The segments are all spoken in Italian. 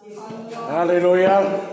Alleluia.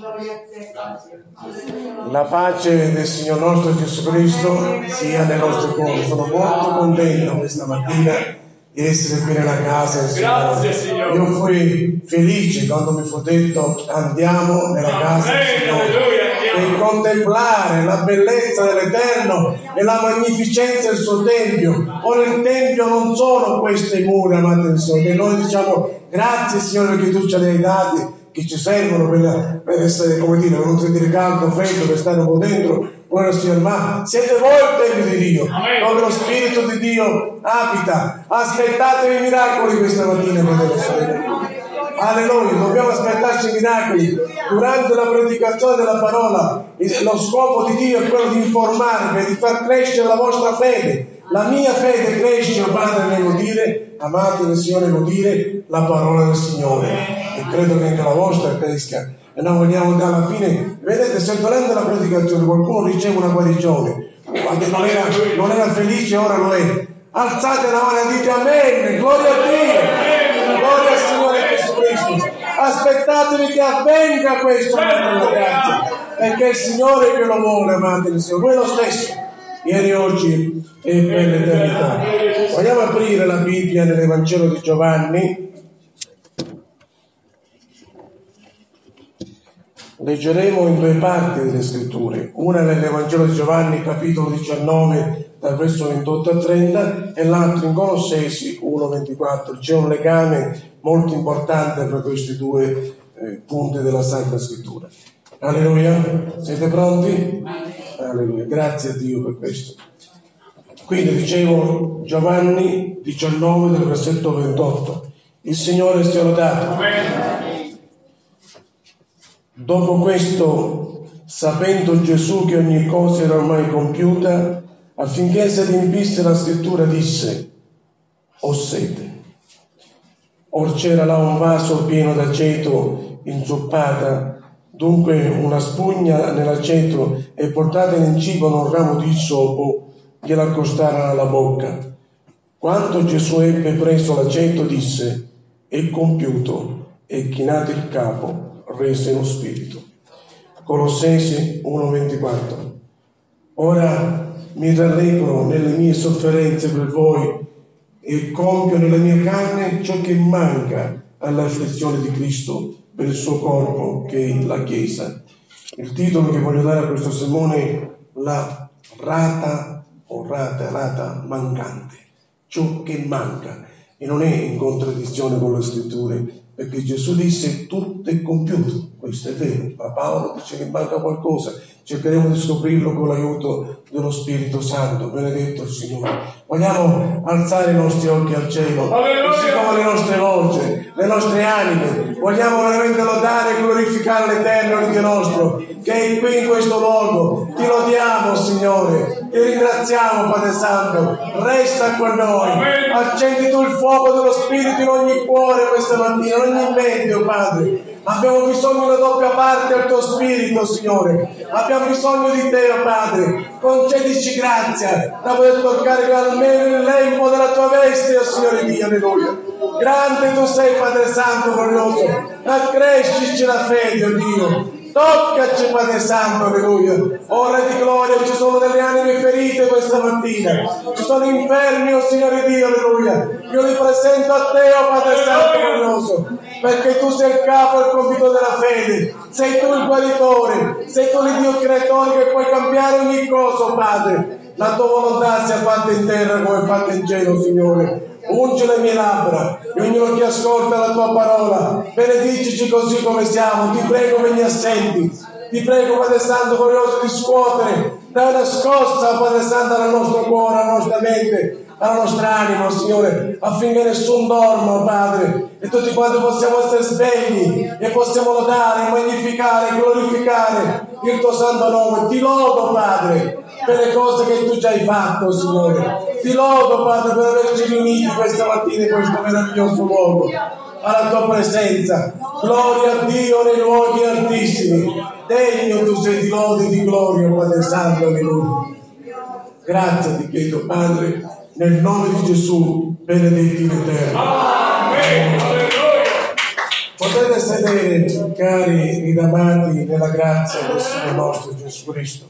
La pace del Signor nostro Gesù Cristo sia nei nostri cuori. Sono molto contento questa mattina di essere qui nella casa del Signore. Grazie, Signore. Io fui felice quando mi fu detto andiamo nella casa del Signore per contemplare la bellezza dell'Eterno e la magnificenza del suo Tempio. Ora il Tempio non sono queste mura, amate del Signore, che noi diciamo grazie Signore che tu ce li hai dati, che ci servono per essere, come dire, per non sentire caldo, freddo, per stare un po' dentro. Buona Signore, ma siete voi il Tempio di Dio, dove lo Spirito di Dio abita. Aspettatevi i miracoli questa mattina, fratelli e sorelle. Alleluia, dobbiamo aspettarci i miracoli durante la predicazione della parola. Lo scopo di Dio è quello di informarvi e di far crescere la vostra fede. La mia fede cresce, oh Padre, nell'udire, amate del Signore, nell'udire la parola del Signore, e credo che anche la vostra cresca. E noi vogliamo andare alla fine. Vedete, se durante la predicazione qualcuno riceve una guarigione, quando non era felice, ora lo è, alzate la mano e dite amen, gloria a Dio, gloria al Signore Gesù Cristo. Aspettatevi che avvenga questo, ragazzi, perché il Signore che lo vuole, amate il Signore, voi lo stesso, ieri, oggi e per l'eternità. Vogliamo aprire la Bibbia nell'Evangelo di Giovanni. Leggeremo in due parti delle scritture, una nell'Evangelo di Giovanni capitolo 19 dal verso 28 a 30 e l'altra in Colossesi 1:24. C'è un legame molto importante tra questi due punti della Sacra Scrittura. Alleluia, siete pronti? Alleluia, grazie a Dio per questo. Quindi dicevo Giovanni 19 del versetto 28. Il Signore sia lodato. Amen. Dopo questo, sapendo Gesù che ogni cosa era ormai compiuta, affinché si adempisse la scrittura, disse: ho sete. Or c'era là un vaso pieno d'aceto inzuppata, dunque una spugna nell'aceto, e portata in cibo un ramo di isopo, gliela accostarono alla bocca. Quando Gesù ebbe preso l'aceto, disse: è compiuto, e chinato il capo rese lo spirito. Colossesi 1:24. Ora mi rallegro nelle mie sofferenze per voi e compio nella mia carne ciò che manca all'afflizione di Cristo per il suo corpo, che è la Chiesa. Il titolo che voglio dare a questo sermone è la rata mancante, ciò che manca, e non è in contraddizione con le scritture, perché Gesù disse tutto è compiuto. Questo è vero, ma Paolo dice che manca qualcosa. Cercheremo di scoprirlo con l'aiuto dello Spirito Santo. Benedetto il Signore. Vogliamo alzare i nostri occhi al cielo, così come le nostre voci, le nostre anime. Vogliamo veramente lodare e glorificare l'Eterno Dio nostro, che è qui in questo luogo. Ti lodiamo, Signore, ti ringraziamo, Padre Santo. Resta con noi, accendi tu il fuoco dello Spirito in ogni cuore questa mattina, in ogni mente, oh Padre. Abbiamo bisogno di una doppia parte al tuo Spirito, Signore. Abbiamo bisogno di te, oh Padre. Concedici grazia da poter toccare almeno il lembo della tua veste, oh Signore Dio, alleluia. Grande tu sei, Padre Santo, glorioso. Accrescici la fede, oh Dio. Toccaci, Padre Santo, alleluia. Ora di gloria, ci sono delle anime ferite questa mattina, ci sono infermi, oh Signore Dio, alleluia. Io li presento a te, oh Padre Santo glorioso, perché tu sei il capo e il compito della fede, sei tu il guaritore, sei tu il Dio creatore che puoi cambiare ogni cosa, oh Padre. La tua volontà sia fatta in terra come è fatta in cielo, Signore. Ungi le mie labbra e ognuno che ascolta la tua parola, benedicici così come siamo. Ti prego per gli assenti, ti prego, Padre Santo glorioso, di scuotere, dai una scossa, Padre Santo, al nostro cuore, alla nostra mente, alla nostra anima, Signore, affinché nessun dorma, Padre, e tutti quanti possiamo essere svegli e possiamo lodare, magnificare, glorificare il tuo santo nome. Ti lodo, Padre, per le cose che tu già hai fatto, Signore. Ti lodo, Padre, per averci riuniti questa mattina in questo meraviglioso luogo, alla tua presenza. Gloria a Dio nei luoghi altissimi. Degno tu sei di lode e di gloria, Padre Santo, alleluia. Grazie ti chiedo, Padre, nel nome di Gesù, benedetti in eterno. Amen. Potete sedere, cari ed amati, nella grazia del Signore nostro Gesù Cristo.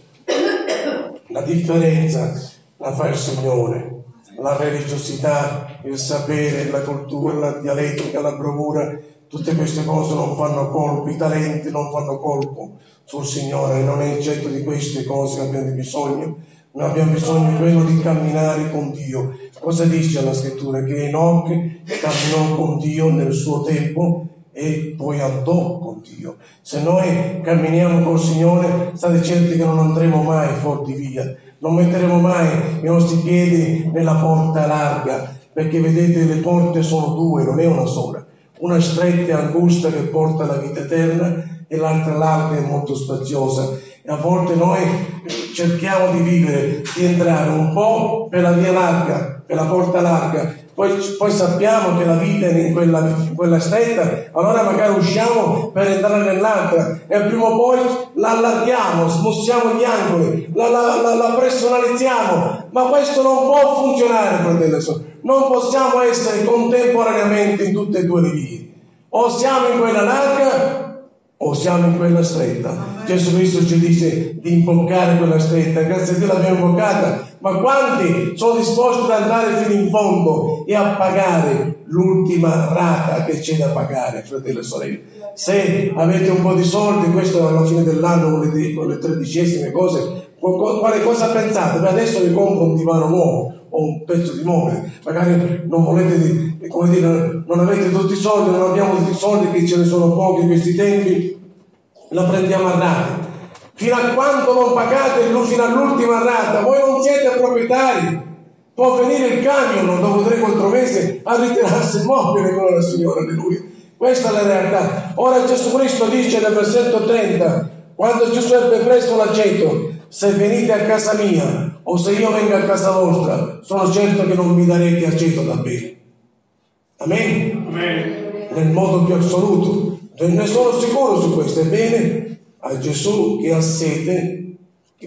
La differenza la fa il Signore. La religiosità, il sapere, la cultura, la dialettica, la bravura, tutte queste cose non fanno colpo, i talenti non fanno colpo sul Signore. Non è oggetto di queste cose che abbiamo bisogno. Noi abbiamo bisogno di quello di camminare con Dio. Cosa dice la scrittura? Che Enoch camminò con Dio nel suo tempo e poi andò con Dio. Se noi camminiamo col Signore, state certi che non andremo mai fuori di via, non metteremo mai i nostri piedi nella porta larga, perché vedete, le porte sono due, non è una sola, una stretta e angusta che porta alla vita eterna e l'altra larga e molto spaziosa. E a volte noi cerchiamo di vivere, di entrare un po' per la via larga, per la porta larga, poi sappiamo che la vita è in quella stretta, allora magari usciamo per entrare nell'altra e prima o poi la allarghiamo, smussiamo gli angoli, la personalizziamo, ma questo non può funzionare, fratello. Non possiamo essere contemporaneamente in tutte e due le vie, o siamo in quella larga o siamo in quella stretta. Gesù Cristo ci dice di imboccare quella stretta, grazie a Dio l'abbiamo imboccata, ma quanti sono disposti ad andare fino in fondo e a pagare l'ultima rata che c'è da pagare, fratelli e sorelle? Se avete un po' di soldi, questo alla fine dell'anno con le tredicesime cose, quale cosa pensate? Beh, adesso vi compro un divano nuovo o un pezzo di mobile, magari non volete, come dire, non avete tutti i soldi, non abbiamo tutti i soldi, che ce ne sono pochi in questi tempi, la prendiamo a rate. Fino a quando non pagate fino all'ultima rata, voi non siete proprietari. Può venire il camion dopo 3-4 mesi a ritirarsi il mobile con la Signora, alleluia. Questa è la realtà. Ora Gesù Cristo dice nel versetto 30, quando Gesù ebbe preso l'aceto: se venite a casa mia o se io vengo a casa vostra, sono certo che non mi darete aceto da bere. Amen? Amen. Nel modo più assoluto. Ne sono sicuro su questo. Ebbene, a Gesù che ha sete,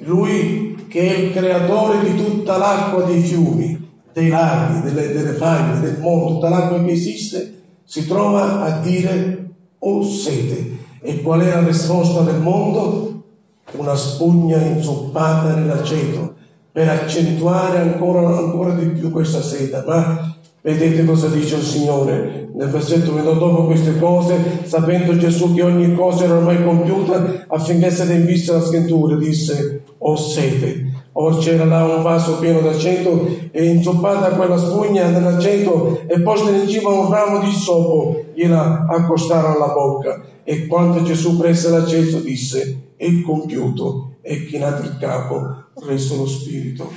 lui che è il creatore di tutta l'acqua dei fiumi, dei laghi, delle fagne, del mondo, tutta l'acqua che esiste, si trova a dire: ho sete. E qual è la risposta del mondo? Una spugna inzuppata nell'aceto per accentuare ancora di più questa sete. Ma vedete cosa dice il Signore nel versetto 20: dopo queste cose, sapendo Gesù che ogni cosa era ormai compiuta affinché si adempisse la scrittura, disse: ho sete. Or c'era là un vaso pieno d'aceto, e inzuppata quella spugna dell'aceto e posta in cima un ramo di isopo, gliela accostarono alla bocca. E quando Gesù prese l'aceto disse: è compiuto, e chinato il capo prese lo spirito.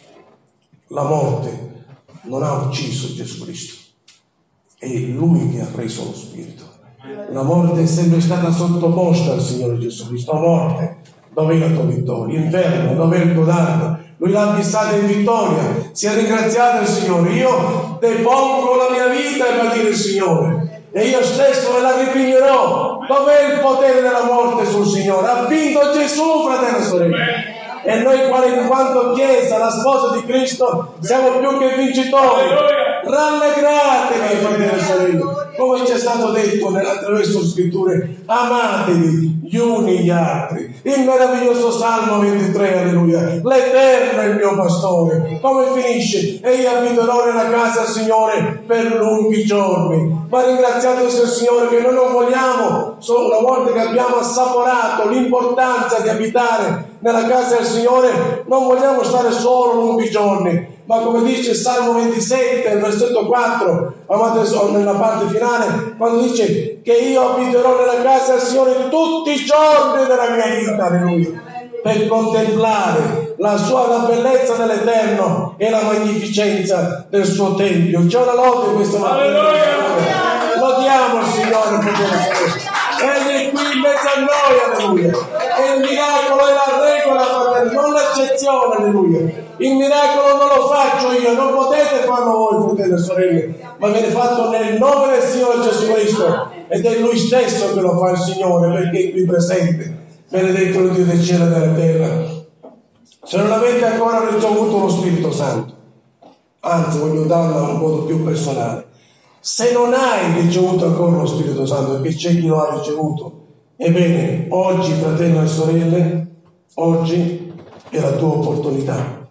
La morte non ha ucciso Gesù Cristo, è Lui che ha preso lo spirito. La morte è sempre stata sottoposta al Signore Gesù Cristo. Morte, dov'è la tua vittoria? Inferno, dov'è il tuo danno? Lui l'ha bissata in vittoria. Sia ringraziato il Signore. Io depongo la mia vita e va a dire il Signore, e io stesso me la ripignerò. Dov'è il potere della morte sul Signore? Ha vinto Gesù, fratello e sorella. E noi, in quanto Chiesa, la sposa di Cristo, siamo più che vincitori. Rallegratevi, fratelli e sorelle, come ci è stato detto attraverso le scritture: amatevi gli uni gli altri. Il meraviglioso Salmo 23, alleluia. L'Eterno è il mio pastore. Come finisce? E io abiterò nella casa del Signore per lunghi giorni. Ma ringraziate sia il Signore che noi non vogliamo, solo una volta che abbiamo assaporato l'importanza di abitare nella casa del Signore, non vogliamo stare solo lunghi giorni, ma come dice il Salmo 27, versetto 4, nella parte finale, quando dice che io abiterò nella casa del Signore tutti i giorni della mia vita, alleluia, per contemplare la bellezza dell'Eterno e la magnificenza del suo Tempio. C'è una lode questa mattina. Lodiamo il Signore per questo. Egli è qui in mezzo a noi, alleluia. E il miracolo è la regola, fratello, non l'eccezione, alleluia. Il miracolo non lo faccio io, non potete farlo voi, fratelli e sorelle, ma viene fatto nel nome del Signore Gesù Cristo, ed è Lui stesso che lo fa, il Signore, perché è qui presente. Benedetto il Dio del cielo e della terra. Se non avete ancora ricevuto lo Spirito Santo, anzi voglio darla un modo più personale, Se non hai ricevuto ancora lo Spirito Santo, perché c'è chi lo ha ricevuto, ebbene, oggi, fratelli e sorelle, oggi è la tua opportunità.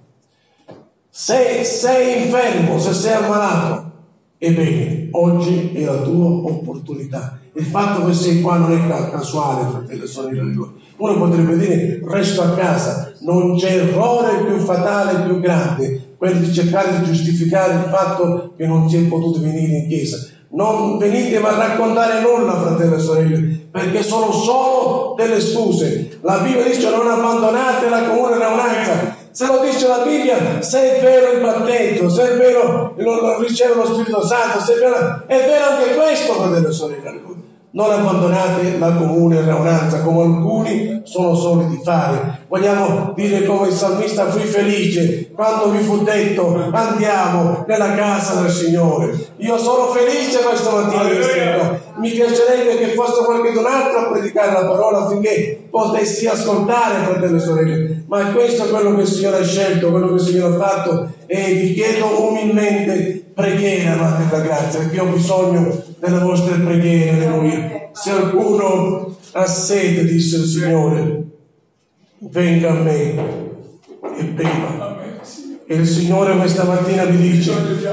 Se sei infermo, se sei ammalato, ebbene, oggi è la tua opportunità. Il fatto che sei qua non è casuale, fratelli e sorelle. Uno potrebbe dire resto a casa. Non c'è errore più fatale, più grande, quello di cercare di giustificare il fatto che non si è potuto venire in chiesa. Non venite a raccontare nulla, fratelli e sorelle, perché sono solo delle scuse. La Bibbia dice non abbandonate la comune raunanza. Se lo dice la Bibbia, se è vero il battesimo, se è vero ricevere lo Spirito Santo, se è vero anche questo, fratelli e sorelle. Non abbandonate la comune raunanza come alcuni sono soliti fare. Vogliamo dire come il salmista: fui felice quando mi fu detto andiamo nella casa del Signore. Io sono felice questa mattina. Mi piacerebbe che fosse qualcun altro a predicare la parola affinché potessi ascoltare, fratelli e sorelle, ma questo è quello che il Signore ha scelto, quello che il Signore ha fatto, e vi chiedo umilmente preghiera, amate la grazia, perché ho bisogno delle vostre preghiere, alleluia. Se qualcuno ha sete, disse il Signore, venga a me e beva. E il Signore questa mattina vi dice: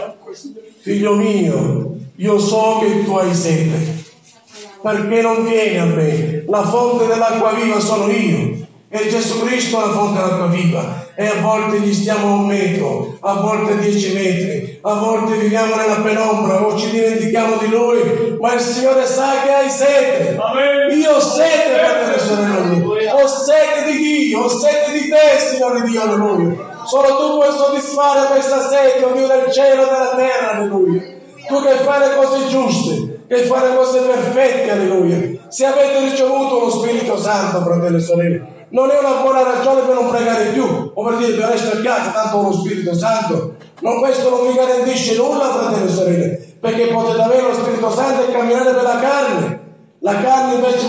figlio mio, io so che tu hai sete, perché non vieni a me? La fonte dell'acqua viva sono io, e Gesù Cristo è la fonte dell'acqua viva. E a volte gli stiamo a 1 metro, a volte 10 metri, a volte viviamo nella penombra o ci dimentichiamo di Lui, ma il Signore sa che hai sete. Io ho sete, fratelli e sorelle, ho sete di Dio, ho sete di te, Signore Dio, alleluia. Solo tu puoi soddisfare questa sete, o Dio del cielo e della terra, alleluia. Tu che fai le cose giuste, che fai le cose perfette, alleluia. Se avete ricevuto lo Spirito Santo, fratelli e sorelle, non è una buona ragione per non pregare più, o per dire che resto a casa, tanto ho lo Spirito Santo. No, questo non vi garantisce nulla, fratelli e sorelle, perché potete avere lo Spirito Santo e camminare per la carne. La carne invece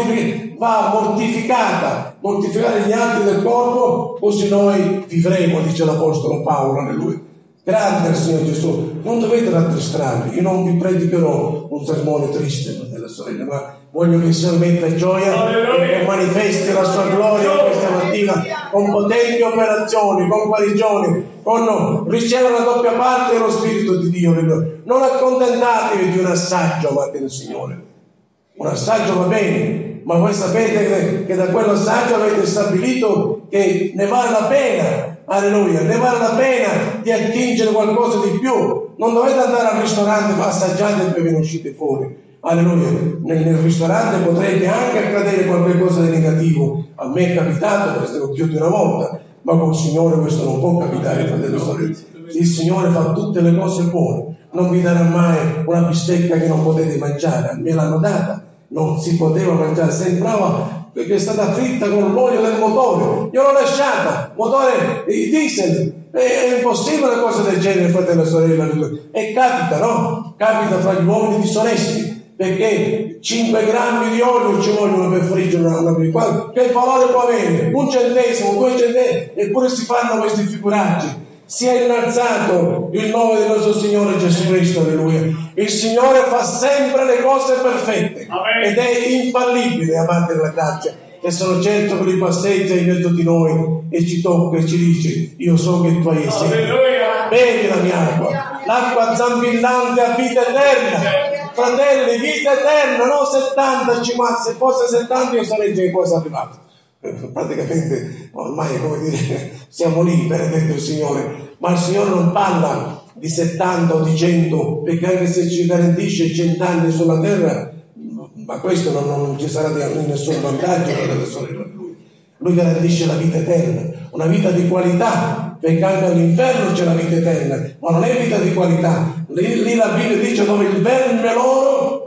va mortificata, mortificare gli atti del corpo, così noi vivremo, dice l'Apostolo Paolo, alleluia. Grande il Signore Gesù, non dovete rattristrarvi, io non vi predicherò un sermone triste, fratelli e sorelle, ma voglio che il Signore metta gioia e che manifesti la sua gloria questa mattina con potenti operazioni, con guarigioni, con ricevere la doppia parte dello Spirito di Dio. Non accontentatevi di un assaggio, amate il Signore. Un assaggio va bene, ma voi sapete che da quell'assaggio avete stabilito che ne vale la pena. Alleluia, ne vale la pena di attingere qualcosa di più. Non dovete andare al ristorante, ma assaggiate e poi ve ne uscite fuori. Alleluia, nel ristorante potrebbe anche accadere qualcosa di negativo. A me è capitato, questo più di una volta, ma con il Signore questo non può capitare, fratelli e sorelle. Il Signore fa tutte le cose buone, non vi darà mai una bistecca che non potete mangiare. A me l'hanno data, non si poteva mangiare, sembrava perché è stata fritta con l'olio del motore. Io l'ho lasciata, motore diesel, è impossibile cose del genere, fratello e sorella. E capita, no? Capita fra gli uomini disonesti, perché 5 grammi di olio ci vogliono per friggere una pizza. Che valore può avere? 1 centesimo, 2 centesimi, eppure si fanno questi figuracci. Si è innalzato il nome del nostro Signore Gesù Cristo, alleluia. Il Signore fa sempre le cose perfette. Amen. Ed è infallibile, amate la grazia, e sono certo che Lui passeggia in mezzo di noi e ci tocca e ci dice: io so che tu hai sete, bevi la mia acqua, l'acqua zampillante a vita eterna. Fratelli, vita eterna, non 70, 50. Se fosse 70 io sarei già quasi arrivato. Praticamente ormai, come dire, siamo lì, benedetto il Signore. Ma il Signore non parla di 70 o di 100, perché anche se ci garantisce 100 anni sulla terra, ma questo non ci sarà nessun vantaggio per le sorelle. Lui garantisce la vita eterna, una vita di qualità, perché anche all'inferno c'è la vita eterna, ma non è vita di qualità. Lì la Bibbia dice: dove il verme loro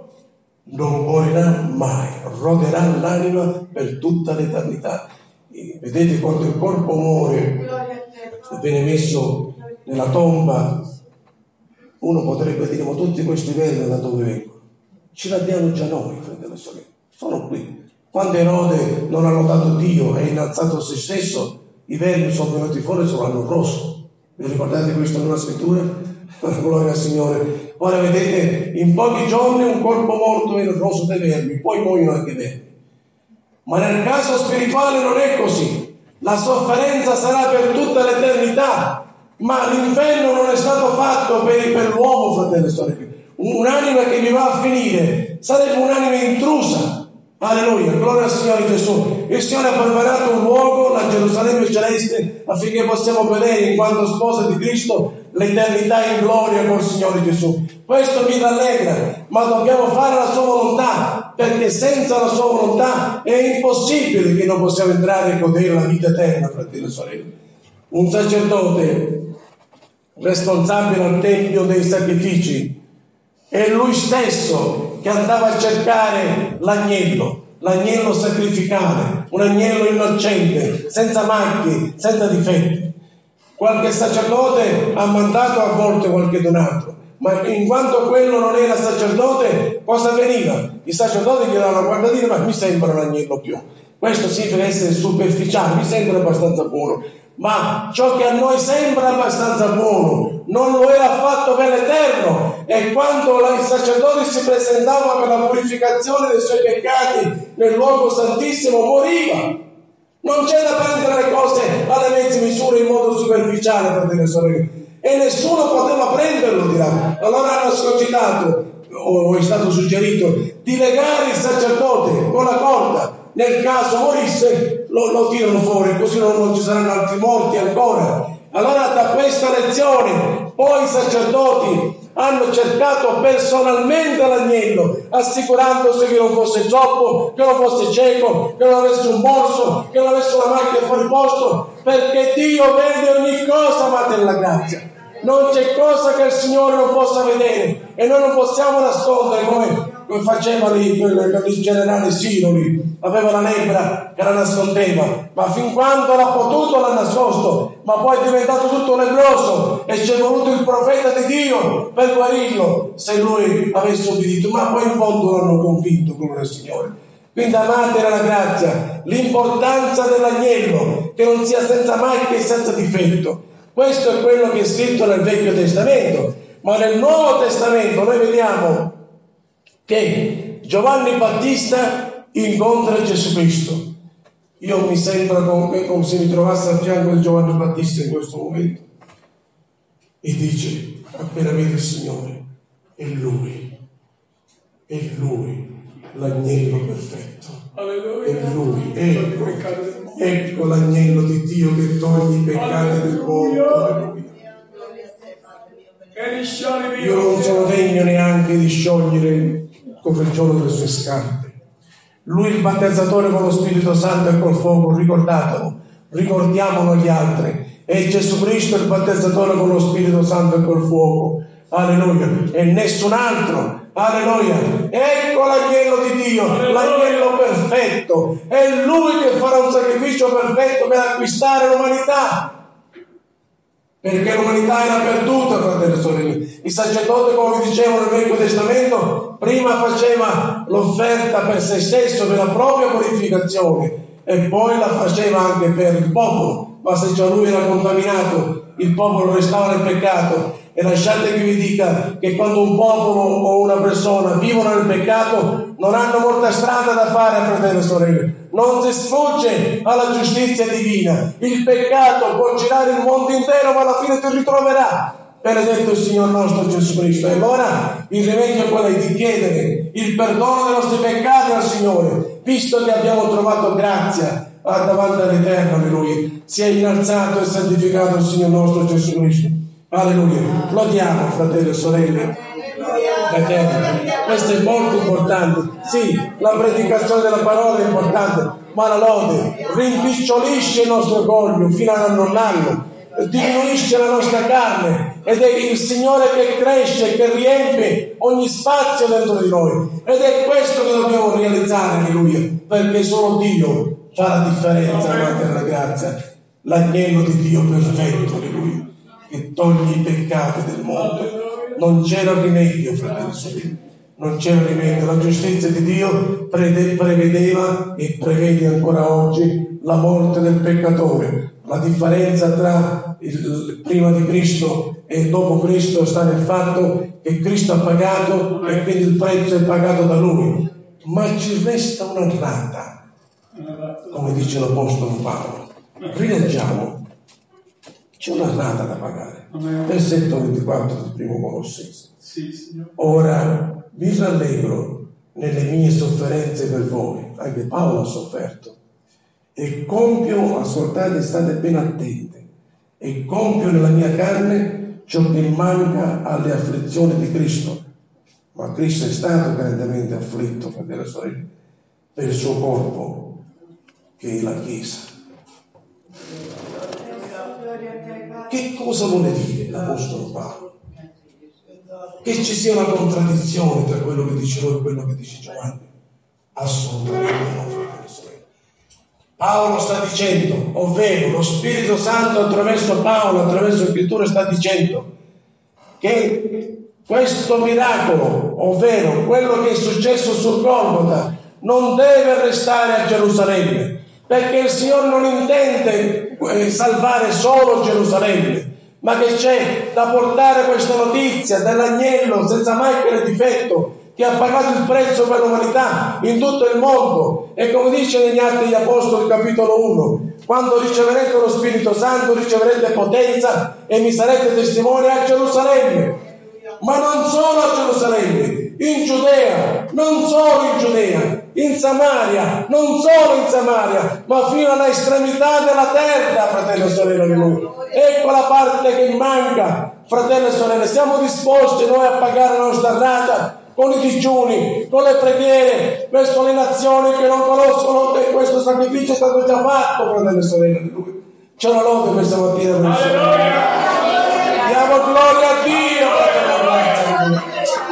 non morirà mai, roderà l'anima per tutta l'eternità. E vedete, quando il corpo muore e viene messo nella tomba, uno potrebbe dire: ma tutti questi vermi da dove vengono? Ce l'abbiamo già noi, fratelli e sorelle, sono qui. Quando Erode non ha lodato Dio e ha innalzato se stesso, i vermi sono venuti fuori e se lo hanno rosso. Vi ricordate questo nella scrittura? Gloria al Signore. Ora vedete, in pochi giorni un corpo morto è il roso dei vermi, poi muoiono anche i vermi. Ma nel caso spirituale non è così. La sofferenza sarà per tutta l'eternità, ma l'inferno non è stato fatto per l'uomo, fratelli e sorelle. Un'anima che vi va a finire sarebbe un'anima intrusa. Alleluia, gloria al Signore Gesù. Il Signore ha preparato un luogo, la Gerusalemme celeste, affinché possiamo vedere in quanto sposa di Cristo l'eternità in gloria col Signore Gesù. Questo mi rallegra, ma dobbiamo fare la sua volontà, perché senza la sua volontà è impossibile che non possiamo entrare e godere la vita eterna, fratelli e sorelle. Un sacerdote responsabile al Tempio dei sacrifici è lui stesso che andava a cercare l'agnello sacrificale, un agnello innocente, senza macchie, senza difetti. Qualche sacerdote ha mandato a volte qualche donato, ma in quanto quello non era sacerdote, cosa veniva? I sacerdoti gli davano una guardatina, ma mi sembra un agnello più. Questo significa essere superficiale, mi sembra abbastanza buono. Ma ciò che a noi sembra abbastanza buono non lo era affatto per l'Eterno, e quando i sacerdoti si presentavano per la purificazione dei suoi peccati nel luogo santissimo, moriva. Non c'è da prendere le cose alle mezze misure in modo superficiale, fratelli e sorelle, e nessuno poteva prenderlo, dirà. Allora hanno scogitato, o è stato suggerito, di legare il sacerdote con la corda. Nel caso morisse lo tirano fuori, così non ci saranno altri morti ancora. Allora da questa lezione poi i sacerdoti hanno cercato personalmente l'agnello, assicurandosi che non fosse zoppo, che non fosse cieco, che non avesse un morso, che non avesse una macchia fuori posto, perché Dio vede ogni cosa, amate nella grazia. Non c'è cosa che il Signore non possa vedere, e noi non possiamo nascondere come faceva il generale Siroli. Aveva la lebbra che la nascondeva, ma fin quando l'ha potuto l'ha nascosto, ma poi è diventato tutto lebbroso e ci è voluto il profeta di Dio per guarirlo, se lui avesse obbedito, ma poi in fondo l'hanno convinto, gloria al Signore. Quindi amate nella grazia, l'importanza dell'agnello, che non sia senza macchia e senza difetto. Questo è quello che è scritto nel Vecchio Testamento, ma nel Nuovo Testamento noi vediamo che Giovanni Battista incontra Gesù Cristo. Io mi sembra come se mi trovassi a fianco di Giovanni Battista in questo momento, e dice: appena vede il Signore, è lui l'agnello perfetto, è lui, ecco l'agnello di Dio che toglie i peccati del mondo. Io non sono degno neanche di sciogliere il copriciolo delle sue scarpe. Lui il battezzatore con lo Spirito Santo e col fuoco, ricordiamolo gli altri. E Gesù Cristo il battezzatore con lo Spirito Santo e col fuoco. Alleluia. E nessun altro. Alleluia. Ecco l'agnello di Dio, l'agnello perfetto. È lui che farà un sacrificio perfetto per acquistare l'umanità. Perché l'umanità era perduta, fratelli e sorelle. Il sacerdote, come vi dicevo nel Vecchio Testamento, prima faceva l'offerta per se stesso, per la propria purificazione, e poi la faceva anche per il popolo. Ma se già lui era contaminato, il popolo restava nel peccato. E lasciate che vi dica che quando un popolo o una persona vivono nel peccato, non hanno molta strada da fare, fratelli e sorelle. Non si sfugge alla giustizia divina. Il peccato può girare il mondo intero, ma alla fine ti ritroverà. Benedetto il Signore nostro Gesù Cristo. E allora il rimedio è quello di chiedere il perdono dei nostri peccati al Signore, visto che abbiamo trovato grazia davanti all'Eterno. Alleluia. Sia innalzato e santificato il Signore nostro Gesù Cristo. Alleluia. Lodiamo, fratelli e sorelle. Questo è molto importante. Sì, la predicazione della parola è importante, ma la lode rimpicciolisce il nostro orgoglio fino ad annullarlo, diminuisce la nostra carne, ed è il Signore che cresce, che riempie ogni spazio dentro di noi, ed è questo che dobbiamo realizzare. Alleluia. Perché solo Dio fa la differenza, amate nella grazia, l'agnello di Dio perfetto, alleluia, che toglie i peccati del mondo. Non c'era rimedio, fratelli e sorelle, non c'era rimedio. La giustizia di Dio prevedeva e prevede ancora oggi la morte del peccatore. La differenza tra il prima di Cristo e il dopo Cristo sta nel fatto che Cristo ha pagato e quindi il prezzo è pagato da Lui. Ma ci resta una rata, come dice l'Apostolo Paolo. Rileggiamo. C'è una rata da pagare. Versetto 24 del primo Colossesi. Ora vi rallegro nelle mie sofferenze per voi. Anche Paolo ha sofferto. E compio, ascoltate, state ben attenti, e compio nella mia carne ciò che manca alle afflizioni di Cristo. Ma Cristo è stato grandemente afflitto, fratelli e sorelle, per il suo corpo, che è la Chiesa. Che cosa vuole dire l'Apostolo Paolo? Che ci sia una contraddizione tra quello che dice lui e quello che dice Giovanni? Assolutamente no, fratelli e sorelle. Paolo sta dicendo, ovvero lo Spirito Santo attraverso Paolo, attraverso le Scritture, sta dicendo che questo miracolo, ovvero quello che è successo sul Golgota, non deve restare a Gerusalemme, perché il Signore non intende salvare solo Gerusalemme, ma che c'è da portare questa notizia dell'agnello senza macchia e difetto, che ha pagato il prezzo per l'umanità in tutto il mondo. E come dice negli Atti degli Apostoli capitolo 1, quando riceverete lo Spirito Santo riceverete potenza e mi sarete testimoni a Gerusalemme, ma non solo a Gerusalemme, in Giudea, non solo in Giudea, in Samaria, non solo in Samaria, ma fino alla estremità della terra, fratello e sorelle di lui. Ecco la parte che manca, fratello e sorelle. Siamo disposti noi a pagare la nostra rata con i digiuni, con le preghiere, verso le nazioni che non conoscono che questo sacrificio è stato già fatto, fratello e sorelle di lui. C'è una lode questa mattina. Diamo gloria a Dio, fratello.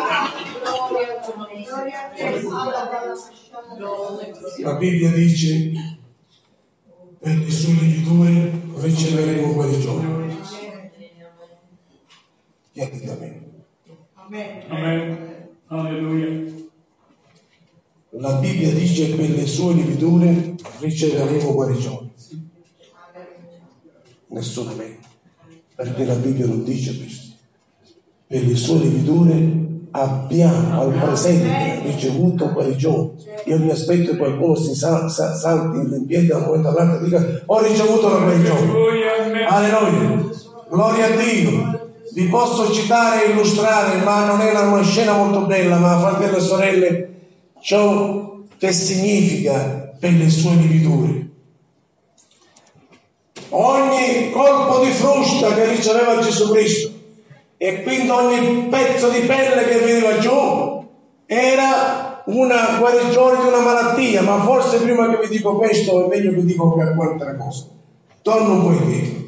La Bibbia dice: per le sue lividure riceveremo guarigione. Chiedete a me. Amen. Alleluia. La Bibbia dice: per le sue lividure riceveremo guarigione. Nessuno me, perché la Bibbia non dice questo. Per le sue lividure abbiamo al presente ricevuto guarigione. Io mi aspetto che qualcuno si salti in piedi da un momento all'altro e dica: ho ricevuto la guarigione. Alleluia, gloria a Dio. Vi posso citare e illustrare, ma non è una scena molto bella, ma fratelli e sorelle, ciò che significa per le sue lividure. Ogni colpo di frusta che riceveva Gesù Cristo, e quindi ogni pezzo di pelle che veniva giù, era una guarigione di una malattia. Ma forse prima che vi dico questo è meglio che vi dico qualche altra cosa. Torno un po' indietro.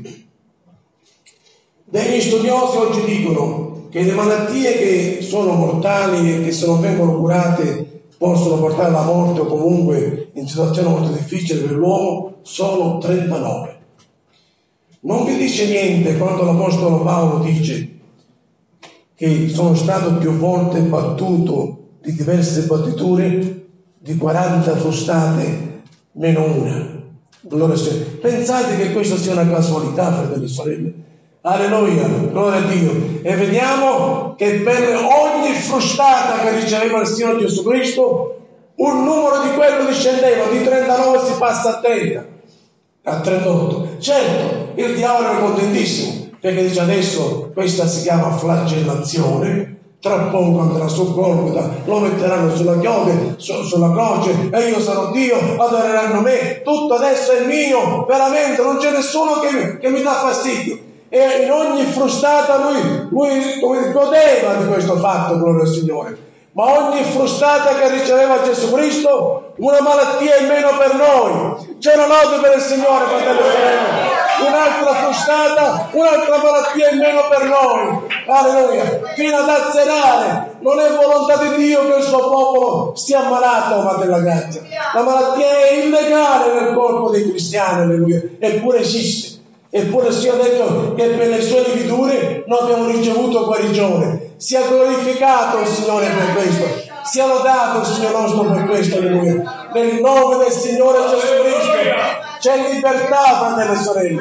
Degli studiosi oggi dicono che le malattie che sono mortali e che se non vengono curate possono portare alla morte o comunque in situazioni molto difficili per l'uomo sono 39. Non vi dice niente quando l'Apostolo Paolo dice che sono stato più volte battuto di diverse battiture, di 40 frustate meno una. Allora, pensate che questa sia una casualità, fratelli e sorelle? Alleluia, gloria a Dio. E vediamo che per ogni frustata che riceveva il Signore Gesù Cristo, un numero di quello discendeva, di 39 si passa a 30, a 38. Certo, il diavolo è contentissimo, perché dice: adesso questa si chiama flagellazione, tra poco andrà sul Golgota, lo metteranno sulla chiave, sulla croce, e io sarò Dio, adoreranno me, tutto adesso è mio, veramente non c'è nessuno che mi dà fastidio. E in ogni frustata lui come godeva di questo fatto, gloria al Signore. Ma ogni frustata che riceveva Gesù Cristo, una malattia in meno per noi. C'è una lode per il Signore, fratello e sorelle. Un'altra frustata, un'altra malattia in meno per noi. Alleluia. Fino ad azzerare. Non è volontà di Dio che il suo popolo sia ammalato, ma della grazia. La malattia è illegale nel corpo dei cristiani, alleluia. Eppure esiste. Eppure sia detto che per le sue lividure noi abbiamo ricevuto guarigione. Sia glorificato il Signore per questo, sia lodato il Signore nostro per questo, alleluia. Nel nome del Signore Gesù Cristo c'è libertà, fratelli e sorelle.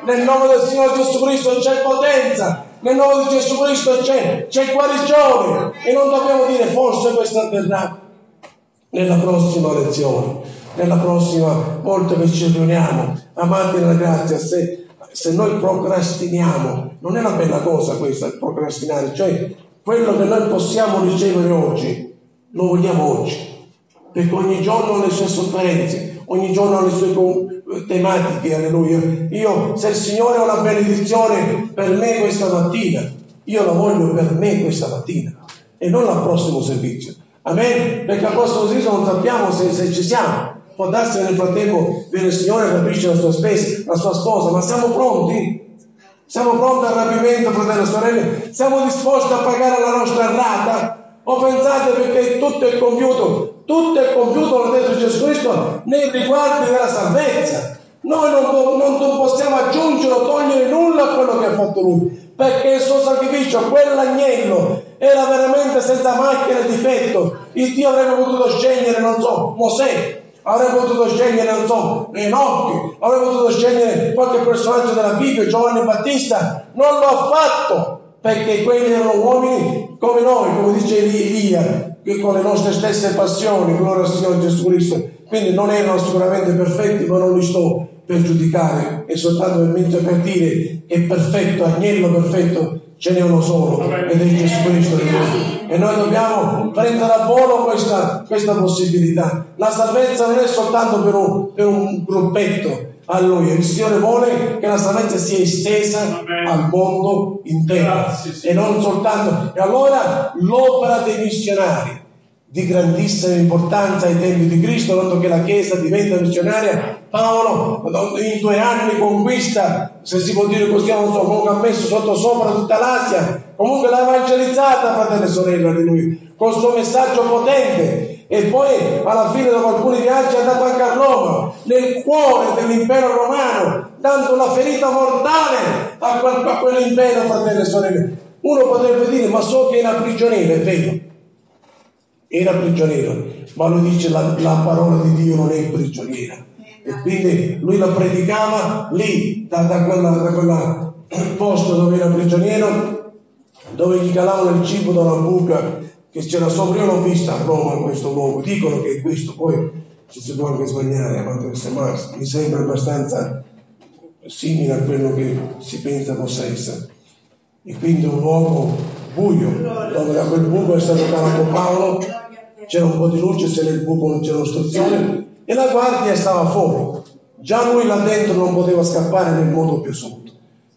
Nel nome del Signore Gesù Cristo c'è potenza. Nel nome di Gesù Cristo c'è guarigione. E non dobbiamo dire forse questo avverrà nella prossima lezione, nella prossima volta che ci riuniamo. Amati nella grazia, se noi procrastiniamo, non è una bella cosa questa, procrastinare, cioè quello che noi possiamo ricevere oggi, lo vogliamo oggi, perché ogni giorno ha le sue sofferenze, ogni giorno ha le sue tematiche, alleluia. Se il Signore ha una benedizione per me questa mattina, io la voglio per me questa mattina e non al prossimo servizio. Amen? Perché al prossimo servizio non sappiamo se ci siamo. Può darsi che nel frattempo viene il Signore e rapisce la sua sposa, ma siamo pronti? Siamo pronti al rapimento, fratelli e sorelle? Siamo disposti a pagare la nostra rata? O pensate perché tutto è compiuto, l'ha detto Gesù Cristo, nei riguardi della salvezza. Noi non possiamo aggiungere o togliere nulla a quello che ha fatto Lui, perché il suo sacrificio, quell'agnello, era veramente senza macchia e difetto. Il Dio avrebbe potuto scegliere, Mosè, avrebbe potuto scegliere, Enoch, avrebbe potuto scegliere qualche personaggio della Bibbia, Giovanni Battista. Non lo ha fatto, perché quelli erano uomini come noi, come dice Elia, che con le nostre stesse passioni, gloria al Signore Gesù Cristo. Quindi non erano sicuramente perfetti, ma non li sto per giudicare, è soltanto per dire che perfetto, agnello perfetto, ce n'è uno solo, ed è Gesù Cristo. E noi dobbiamo prendere a volo questa possibilità. La salvezza non è soltanto per un gruppetto. Allora, il Signore vuole che la salvezza sia estesa al mondo intero. E non soltanto. E allora l'opera dei missionari, di grandissima importanza ai tempi di Cristo, tanto che la Chiesa diventa missionaria. Paolo in 2 anni conquista, se si può dire così, non so, comunque ha messo sottosopra tutta l'Asia, comunque l'ha evangelizzata, fratelli e sorelle, alleluia, col suo messaggio potente. E poi alla fine, dopo alcuni viaggi, è andato anche a Roma, nel cuore dell'impero romano, dando una ferita mortale a quell'impero, fratelli e sorelle. Uno potrebbe dire, ma so che era prigioniero, è vero, era prigioniero, ma lui dice la parola di Dio non è prigioniera. E quindi lui la predicava lì, da quel posto dove era prigioniero, dove gli calavano il cibo da una buca che c'era sopra. Io l'ho vista a Roma in questo luogo, dicono che è questo, poi ci si può anche sbagliare, ma mi sembra abbastanza simile a quello che si pensa possa essere. E quindi un luogo buio, dove da quel buco è stato calato Paolo, c'era un po' di luce, se nel buco non c'era ostruzione, e la guardia stava fuori. Già lui là dentro non poteva scappare nel modo più assoluto,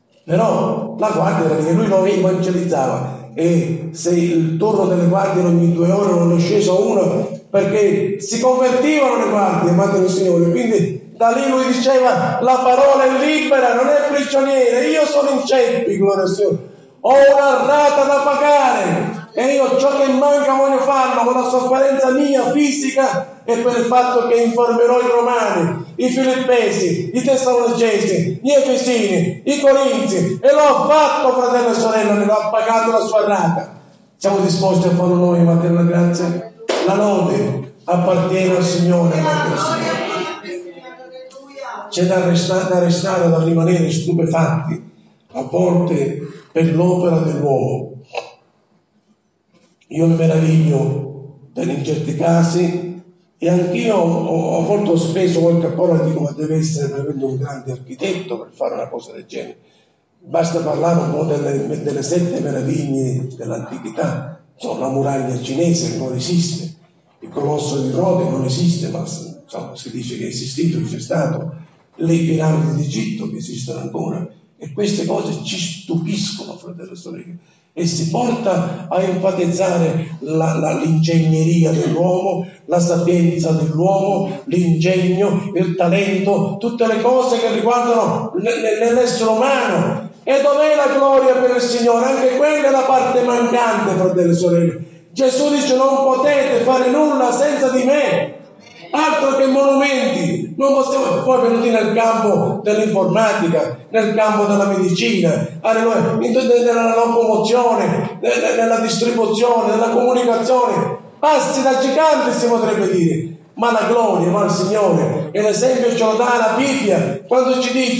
però la guardia era lì e lui lo evangelizzava. E se il turno delle guardie ogni 2 ore non è sceso uno, perché si convertivano le guardie, amate il Signore. Quindi da lì lui diceva: la parola è libera, non è prigioniera, io sono in ceppi, gloria al Signore, ho una rata da pagare e io ciò che manca voglio farlo con la sofferenza mia fisica e per il fatto che informerò i Romani, i Filippesi, i Tessalonicesi, gli Efesini, i Corinzi, e l'ho fatto, fratello e sorella, ne l'ho pagato la sua rata. Siamo disposti a farlo noi, amate la grazia? La lode appartiene al Signore, amate il Signore. C'è da restare, da rimanere stupefatti a volte per l'opera dell'uomo. Io mi meraviglio in certi casi, e anch'io a volte ho speso qualche parola e dico: ma deve essere veramente un grande architetto per fare una cosa del genere. Basta parlare un po' delle 7 meraviglie dell'antichità. Insomma, la muraglia cinese non esiste, il colosso di Rode non esiste, ma insomma, si dice che è esistito, che c'è stato, le piramidi d'Egitto che esistono ancora, e queste cose ci stupiscono, fratelli e sorelle, e si porta a enfatizzare l'ingegneria dell'uomo, la sapienza dell'uomo, l'ingegno, il talento, tutte le cose che riguardano l'essere umano. E dov'è la gloria per il Signore? Anche quella è la parte mancante, fratelli e sorelle. Gesù dice: non potete fare nulla senza di me. Altro che monumenti, non possiamo. Poi venuti nel campo dell'informatica, nel campo della medicina, nella locomozione, nella distribuzione, nella comunicazione, passi da giganti, si potrebbe dire. Ma la gloria va al Signore, e l'esempio ce lo dà la Bibbia quando ci dice: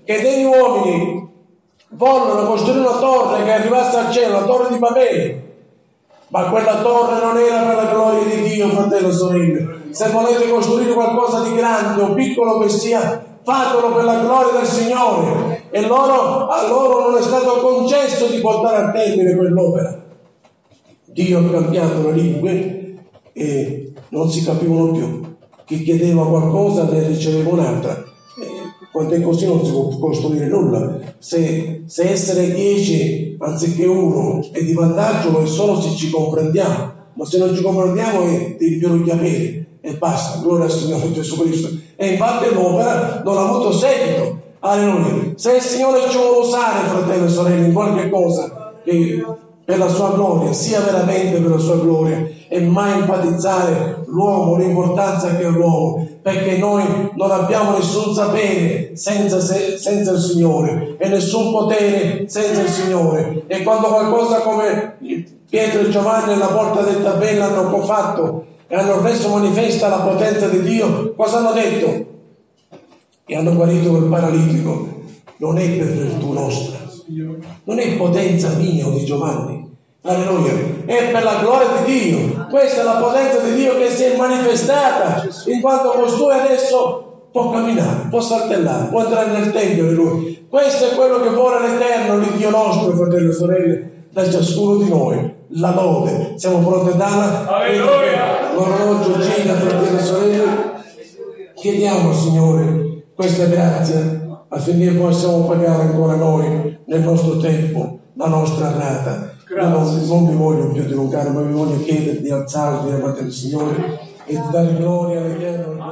che degli uomini vollero costruire una torre che arrivasse al cielo, la torre di Babele, ma quella torre non era per la gloria di Dio, fratello e sorelle. Se volete costruire qualcosa di grande o piccolo che sia, fatelo per la gloria del Signore. E a loro non è stato concesso di portare a termine quell'opera. Dio ha cambiato le lingue e non si capivano più. Chi chiedeva qualcosa ne riceveva un'altra. Quando è così non si può costruire nulla. Se essere 10 anziché 1 è di vantaggio, lo è solo se ci comprendiamo, ma se non ci comprendiamo è di più chiamere e basta. Gloria al Signore Gesù Cristo. E infatti l'opera non ha avuto seguito. Alleluia. Se il Signore ci vuole usare, fratelli e sorelle, in qualche cosa che per la sua gloria, sia veramente per la sua gloria, e mai enfatizzare l'uomo, l'importanza che ha l'uomo, perché noi non abbiamo nessun sapere senza il Signore e nessun potere senza il Signore. E quando qualcosa come Pietro e Giovanni alla porta del tabella hanno fatto e hanno reso manifesta la potenza di Dio, cosa hanno detto? E hanno guarito quel paralitico. Non è per virtù nostra, non è potenza mia o di Giovanni, alleluia, è per la gloria di Dio. Questa è la potenza di Dio che si è manifestata, in quanto costui adesso può camminare, può saltellare, può entrare nel Tempio di Lui. Questo è quello che vuole l'Eterno, l'Iddio nostro, fratelli e sorelle, da ciascuno di noi. La lode, siamo pronti a darla? Alleluia! L'orologio gira, fratelli e sorelle. Chiediamo al Signore questa grazia affinché possiamo pagare ancora noi nel nostro tempo la nostra rata. Io non vi voglio più dilungare, ma vi voglio chiedere di alzarvi davanti al Signore e di dare gloria all'Eterno.